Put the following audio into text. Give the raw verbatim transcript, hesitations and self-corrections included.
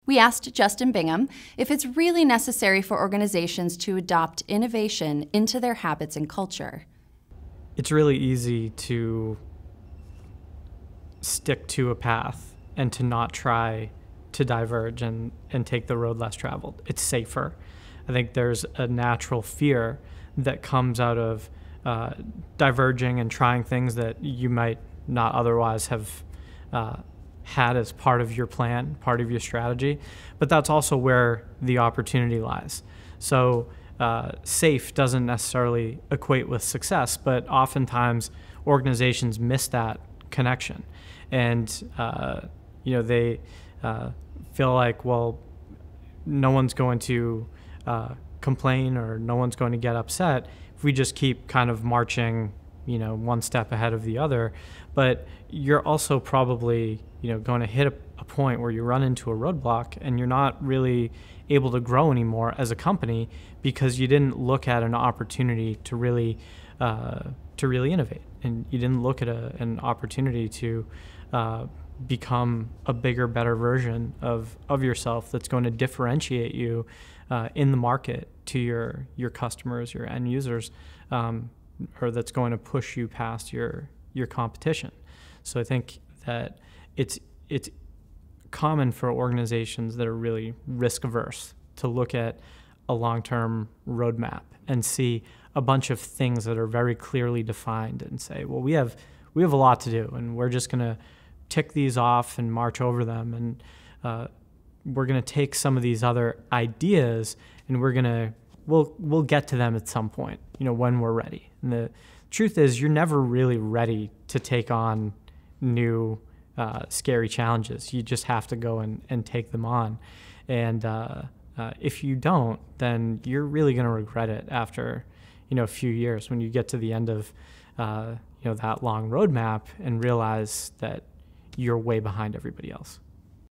We asked Justin Bingham if it's really necessary for organizations to adopt innovation into their habits and culture. It's really easy to stick to a path and to not try to diverge and, and take the road less traveled. It's safer. I think there's a natural fear that comes out of uh, diverging and trying things that you might not otherwise have uh, had as part of your plan, part of your strategy. But that's also where the opportunity lies. So uh, safe doesn't necessarily equate with success, but oftentimes organizations miss that connection. And, uh, you know, they uh, feel like, well, no one's going to uh, complain or no one's going to get upset if we just keep kind of marching, you know, one step ahead of the other. But you're also probably, you know, going to hit a, a point where you run into a roadblock and you're not really able to grow anymore as a company because you didn't look at an opportunity to really uh, to really innovate, and you didn't look at a, an opportunity to uh, become a bigger, better version of, of yourself that's going to differentiate you uh, in the market to your your customers, your end users, um, or that's going to push you past your your competition. So I think that it's it's common for organizations that are really risk averse to look at a long-term roadmap and see a bunch of things that are very clearly defined and say, well, we have we have a lot to do, and we're just going to tick these off and march over them, and uh, we're going to take some of these other ideas and we're going to we'll we'll get to them at some point, you know, when we're ready. And the truth is, you're never really ready to take on new uh, scary challenges. You just have to go and, and take them on. And uh, uh, if you don't, then you're really going to regret it after, you know, a few years when you get to the end of, uh, you know, that long roadmap and realize that you're way behind everybody else.